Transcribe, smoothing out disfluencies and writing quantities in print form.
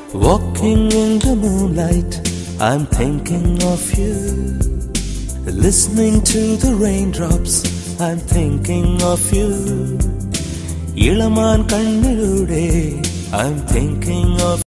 Walking in the moonlight, I'm thinking of you. Listening to the raindrops, I'm thinking of you. Ilaman kannilude, I'm thinking of